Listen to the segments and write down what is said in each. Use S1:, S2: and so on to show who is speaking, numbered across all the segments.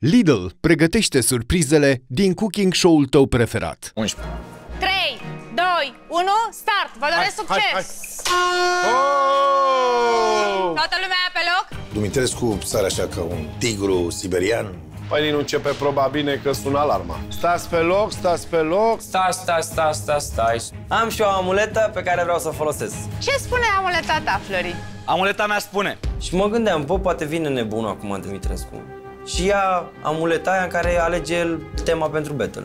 S1: Lidl pregătește surprizele din cooking show-ul tău preferat.
S2: 11.
S3: 3, 2, 1, start! Vă doresc succes! Toată lumea pe loc?
S4: Dumitrescu sare așa ca un tigru siberian.
S5: Păi nu începe proba bine că sună alarma. Stați pe loc, stați pe loc.
S2: Stai.
S6: Am și o amuletă pe care vreau să o folosesc.
S3: Ce spune amuleta ta, Flori?
S2: Amuleta mea spune.
S6: Și mă gândeam, poate vine nebunul acum Dumitrescu și ia amuleta aia în care alege el tema pentru battle.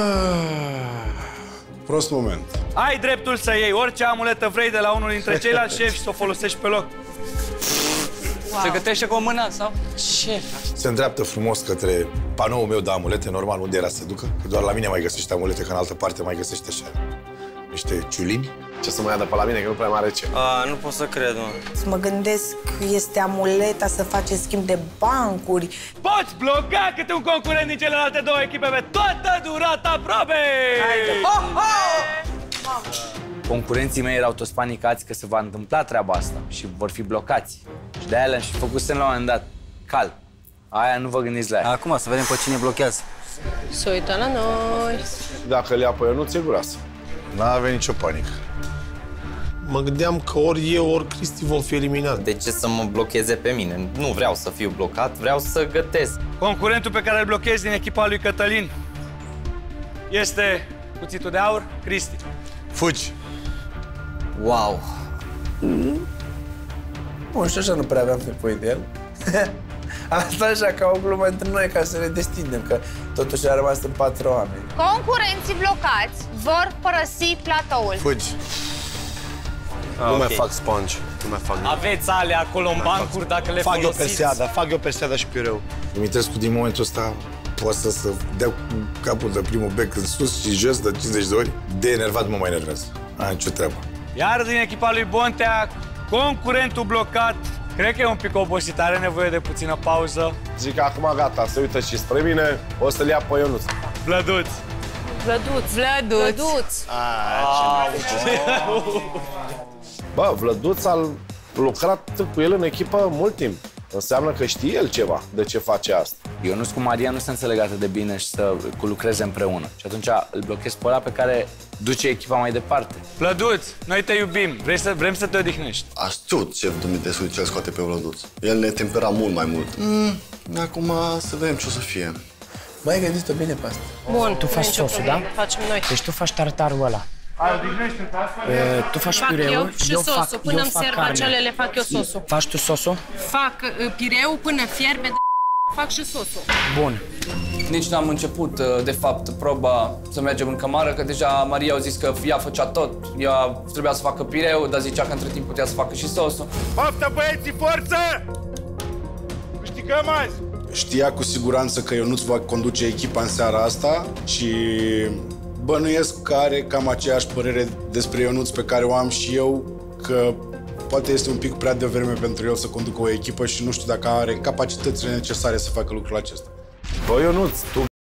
S4: Prost moment.
S2: Ai dreptul să iei orice amuletă vrei de la unul dintre ceilalți șefi și să o folosești pe loc. Wow. Se gătește cu o mână sau? Șef.
S4: Se îndreaptă frumos către panoul meu de amulete. Normal, unde era să se ducă? Că doar la mine mai găsește amulete, că în altă parte mai găsește așa niște ciulini.
S5: Ce să mă ia de pe la mine, că nu prea mai are ce.
S6: Nu pot să cred, mă.
S7: Să mă gândesc că este amuleta să face schimb de bancuri.
S2: Poți bloca câte un concurent din celelalte două echipe pe toată durata probei! Concurenții mei erau toți panicați că se va întâmpla treaba asta și vor fi blocați. Și de-aia le-am și făcusem la un moment dat. Calm. Aia nu vă gândiți la ea.
S6: Acum să vedem pe cine blochează.
S3: Se uită la noi.
S5: Dacă le ia pe Ionuț, e groasă.
S4: N-a avut nicio panică.
S8: Mă gândeam că ori eu, ori Cristi vom fi eliminați.
S9: De ce să mă blocheze pe mine? Nu vreau să fiu blocat, vreau să gătesc.
S2: Concurentul pe care îl blochezi din echipa lui Cătălin este cuțitul de aur, Cristi.
S4: Fugi!
S6: Wow! Bun, și așa nu prea aveam nevoie de el. Asta așa ca o glumă între noi, ca să ne destindem, că totuși a rămas în 4 oameni.
S3: Concurenții blocați vor părăsi platoul.
S4: Fugi!
S8: Nu mai fac sponge. Nu mai fac.
S2: Aveți ale acolo în bancuri dacă le
S8: fac
S2: folosiți.
S8: fac eu perseada și pireu.
S4: Dumitrescu din momentul ăsta poate să dea cu capul de primul bec în sus și jos de 50 de ori. De enervat mă mai enervează. Ai nicio treabă.
S2: Iar din echipa lui Bontea, concurentul blocat, cred că e un pic obosit, are nevoie de puțină pauză.
S5: Zic că acum gata, se uită și spre mine, o să-l ia pe Ionuț.
S2: Vlăduț.
S3: Vlăduț.
S5: Bă, Vlăduț a lucrat cu el în echipă mult timp. Înseamnă că știe el ceva de ce face asta.
S2: Ionuț cu Maria nu se înțeleg atât de bine și să lucreze împreună. Și atunci îl blochez pe ăla pe care duce echipa mai departe. Vlăduț, noi te iubim, vrem să te odihnești.
S10: Astut șef Dumitrescu ce-l scoate pe Vlăduț. El ne tempera mult mai mult. Acum să vedem ce o să fie.
S6: Mai gândit-o bine pe asta.
S3: Bun,
S11: tu faci sosul, da?
S3: Facem noi.
S11: Deci tu faci tartarul ăla. Tu faci
S3: Fac
S11: pireul,
S3: eu și sosul. Până îmi serv acele, le fac eu sosul.
S11: Faci tu sosul?
S3: Fac pireu până fierbe, fac și sosul.
S11: Bun.
S12: Nici n-am început, de fapt, proba să mergem în cămară, că deja Maria a zis că ea făcea tot. Ea trebuia să facă pireu, dar zicea că între timp putea să facă și sosul.
S2: Poftă, băieții, forță! Câștigăm azi!
S4: Știa cu siguranță că Ionuț va conduce echipa în seara asta și bănuiesc că are cam aceeași părere despre Ionuț pe care o am și eu, că poate este un pic prea devreme pentru el să conducă o echipă și nu știu dacă are capacitățile necesare să facă lucrul acesta.
S5: Bă, Ionuț, tu